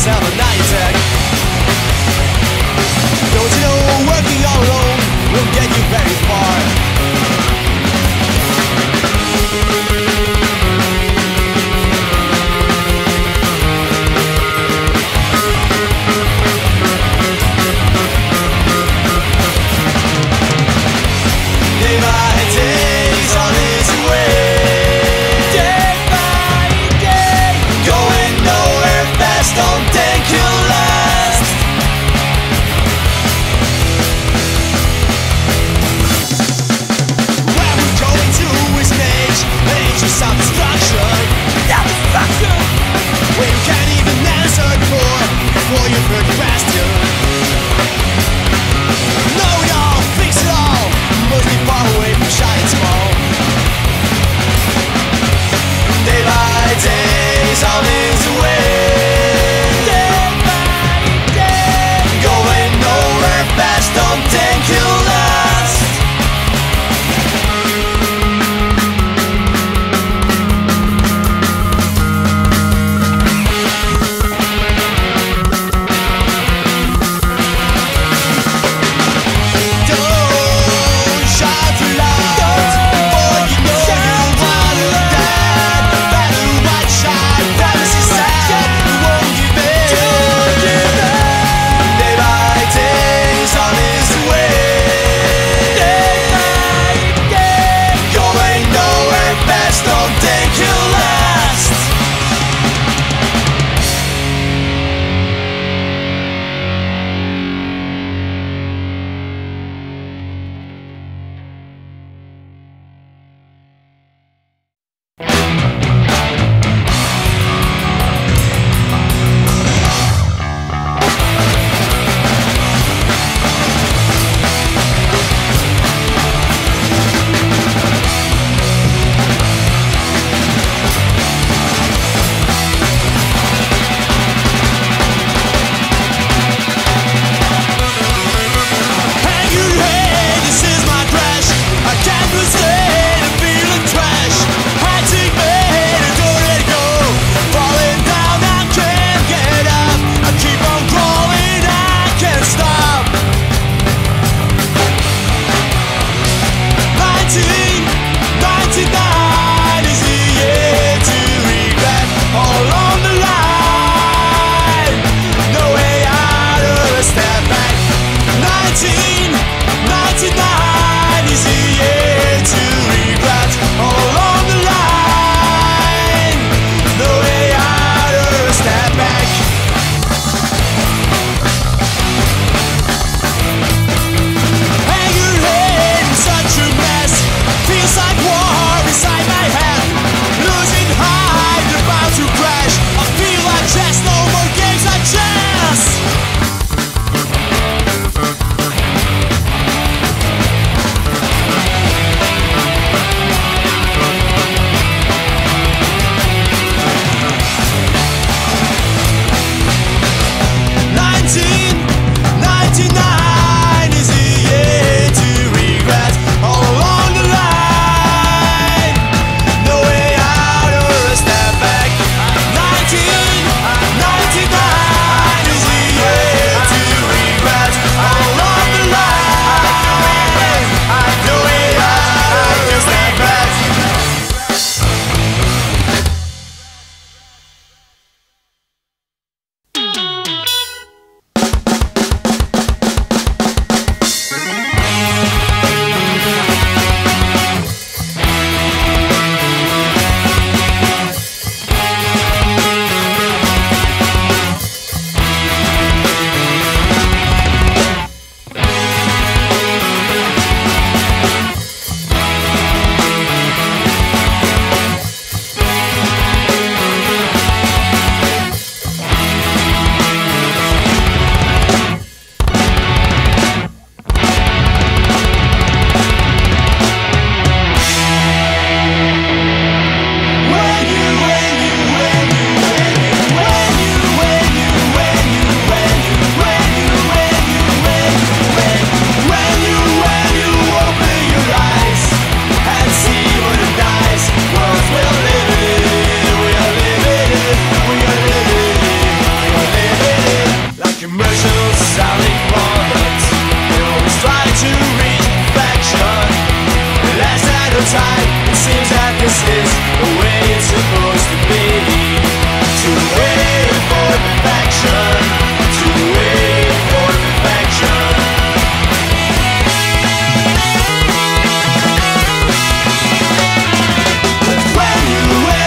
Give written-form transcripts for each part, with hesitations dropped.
yourself a night tag. Don't you know working all alone won't get you very far? Day by day, he's on his way. Day by day, going nowhere fast, don't take you this is the way it's supposed to be. To wait for perfection, to wait for perfection. When you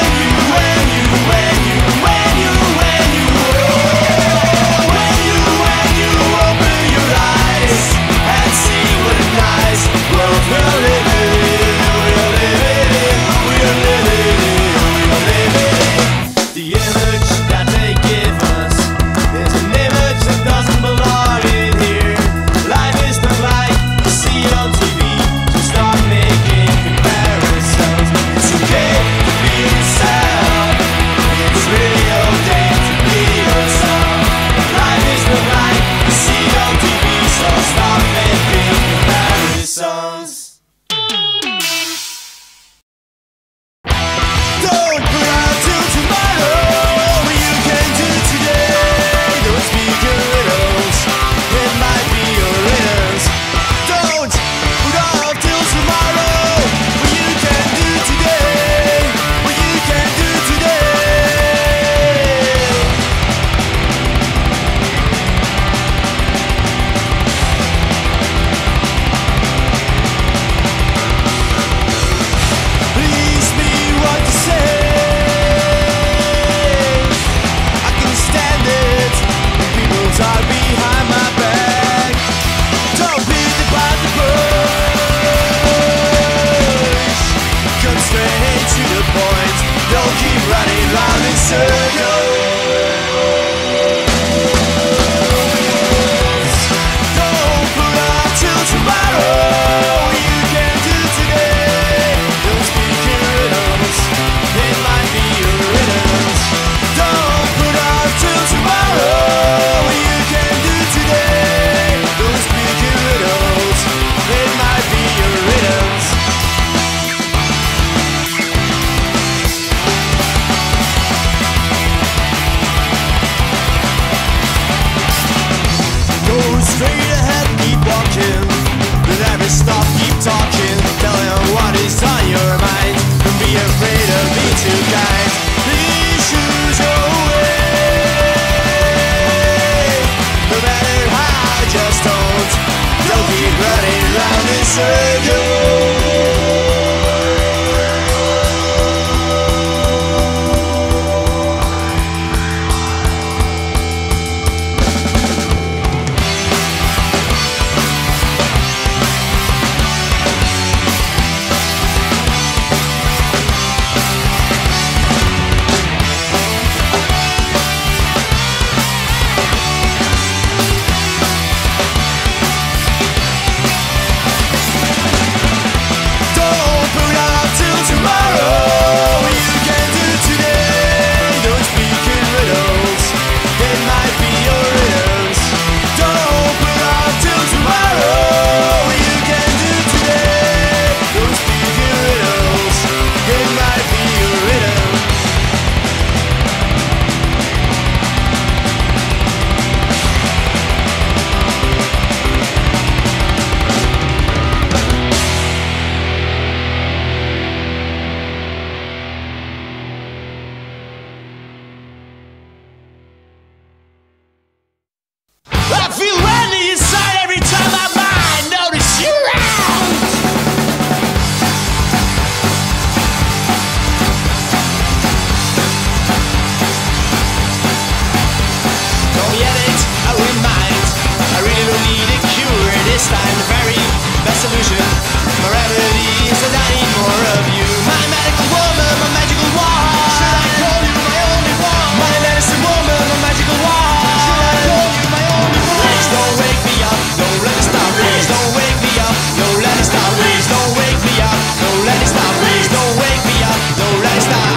open your eyes and see what a nice world we're living in, we're living in, we're living in, we're living in. The image that they give us is an image that doesn't belong in here. Life is not like you see on TV, so stop making comparisons. It's okay to be yourself, it's really okay to be yourself. Life is not like you see on TV, so stop making comparisons. Don't put out till tomorrow what you can do today. Don't speak your riddles, it might be your riddles. Don't put off till tomorrow what you can do today, what you can do today. Please be what you say. I can stand it when people talk behind my back. Don't beat about the bush. Come straight to the point. Don't keep running round in circles. Don't put off till tomorrow what you can do today. Don't speak your riddles, it might be your riddles. Don't put off till tomorrow what you can do today. Don't speak your riddles, it might be your riddles. Go straight ahead, keep walking. Don't ever stop, keep talking. Tell him what is on your mind. Don't be afraid of being too kind. Please choose your way. No matter how, just don't keep running round in circles. I feel lonely inside every time I might notice you around. Don't yet it, I remind. I really don't need a cure this time. The very best solution. My remedy is that I need more of you. My medical woman, my magical wand. Should I call you my only one? My medicine woman, my magical wand. Should I call you my only one? Please don't wake me up, don't let it stop. Please don't wake me up, don't let it stop. Please don't wake me up, don't let it stop. Please don't wake me up, don't let it stop.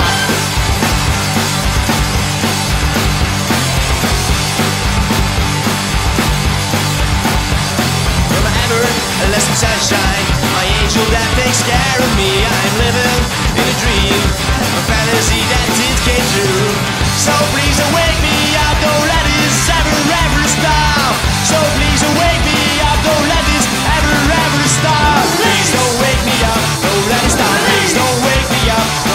From ever less than sunshine, my angel that takes care of me. I'm living in a dream, a fantasy that it came true. So please don't wake me up, don't let this ever stop. So please don't wake me up, don't let this ever stop. Please don't wake me up, don't let it stop. Please don't wake me up.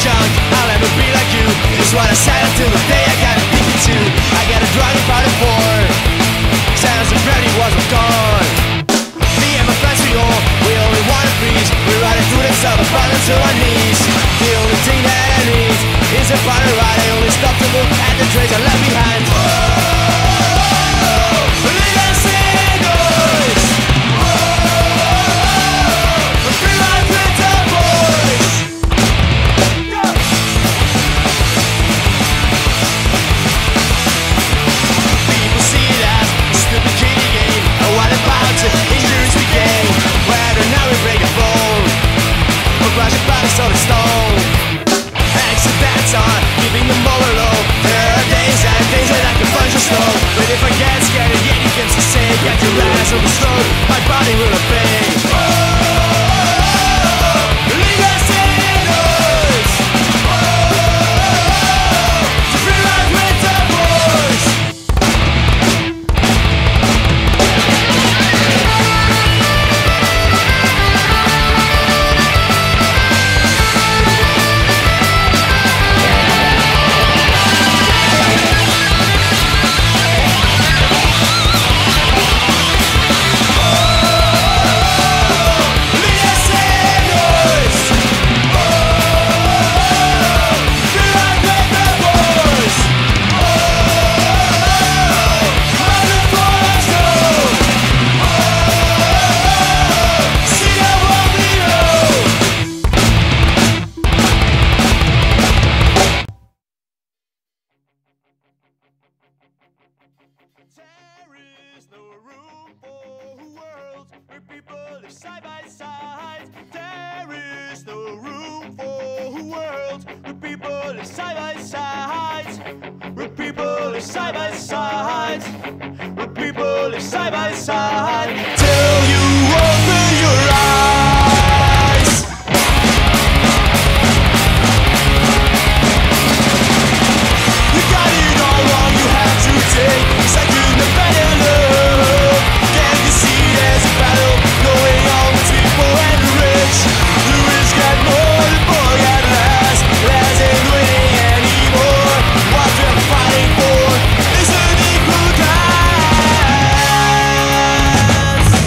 junk, I'll never be like you. Is what I said until the day I got addicted to. I got a drug about it for sounds and ready was gone. Me and my friends, we only wanna freeze. We're riding through the summer, falling to our knees. The only thing that I need is a fire ride. I only stop to look at the trails I left behind. On the stone, accidents are keeping them all alone. There are days and days that I can punch a slow. But if I get scared of anything to say, get your ass on the slope, my body will obey. There is no room for worlds where people live side by side. There is no room for worlds where people live side by side. Where people live side by side. Where people live side by side. Till you open your eyes. You got it all wrong, you have to take second to better love. Can't you see there's a battle going on between poor and the rich? The rich got more, the poor got less. Less ain't winning anymore. What we're fighting for is an equal dance.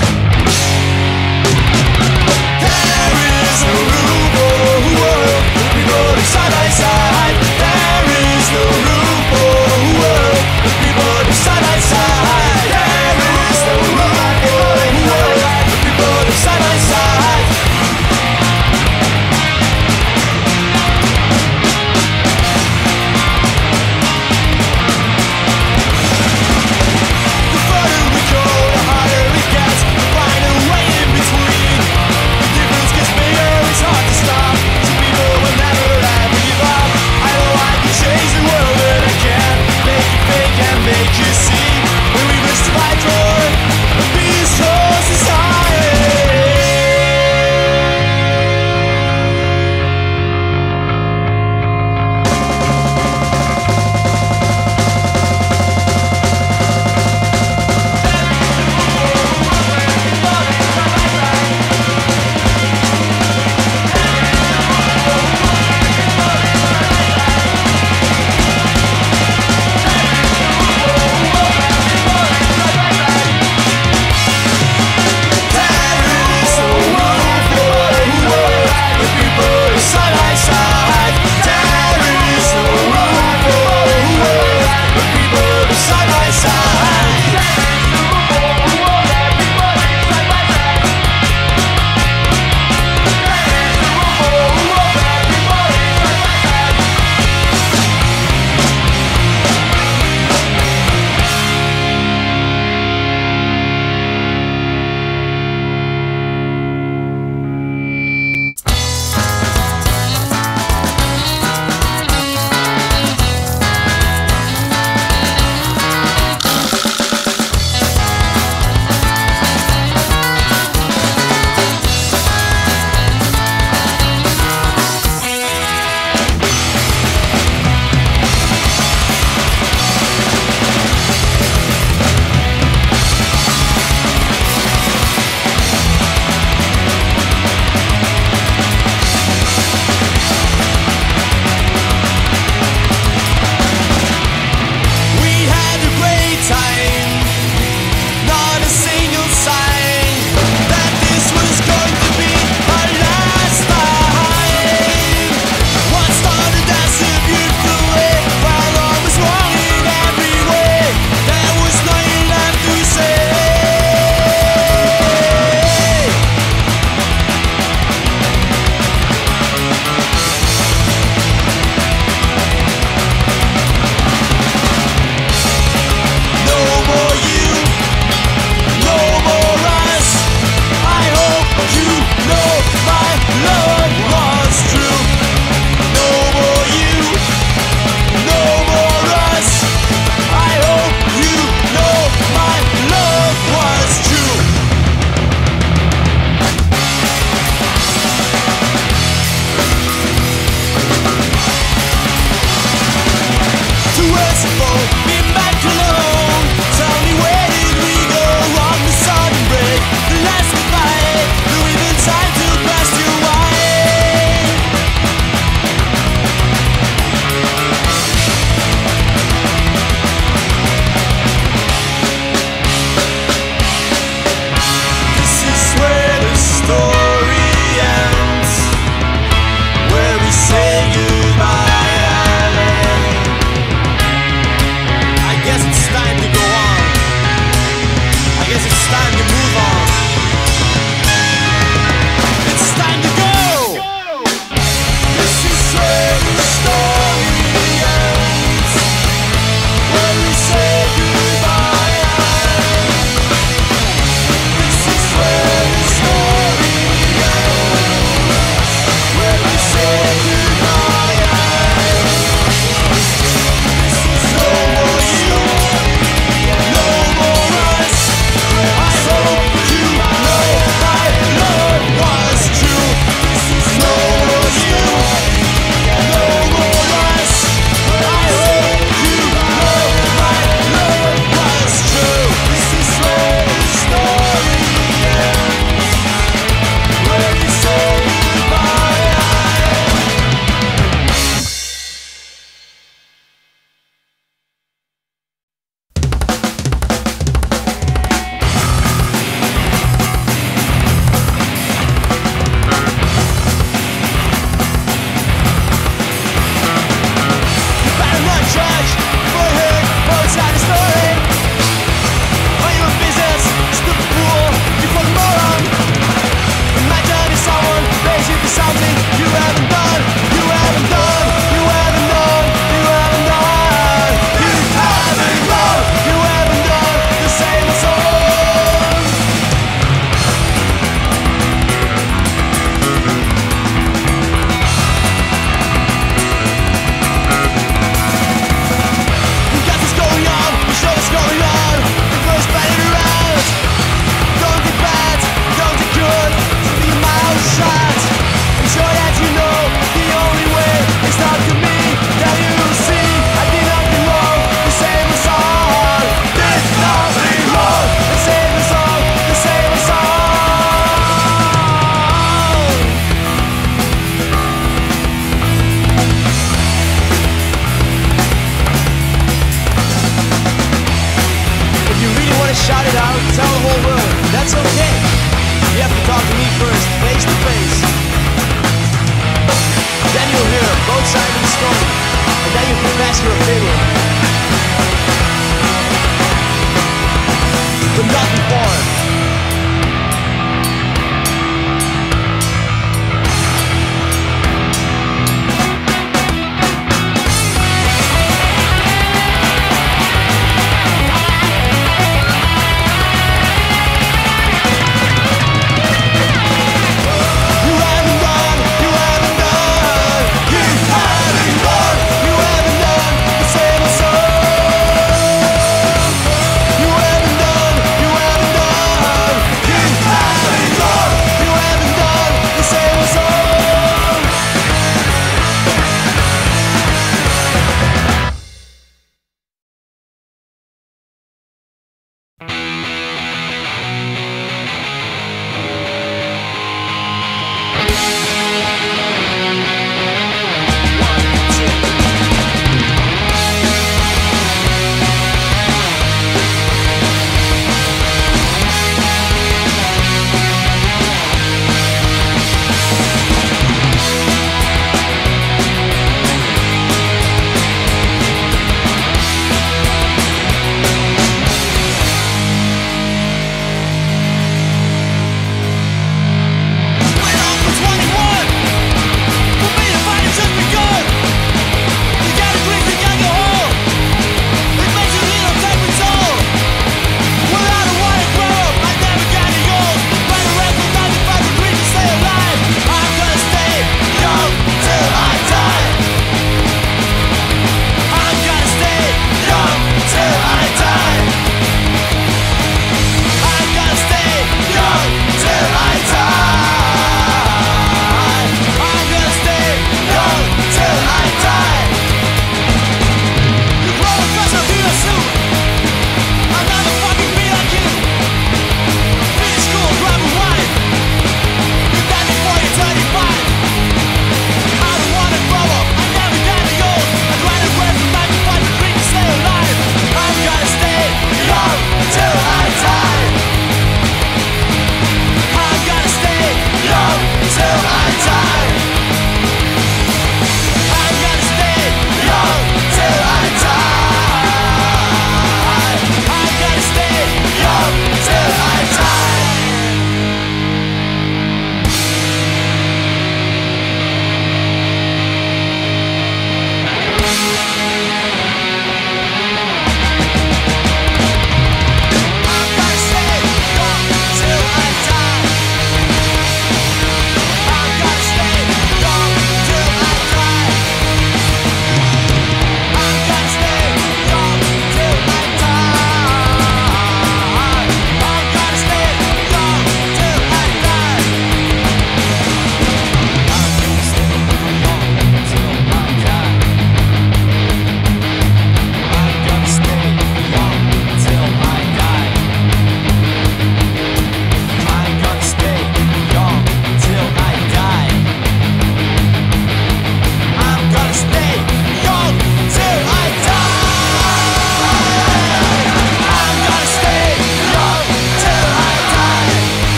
side of the story, and now you confess you're a fiddler.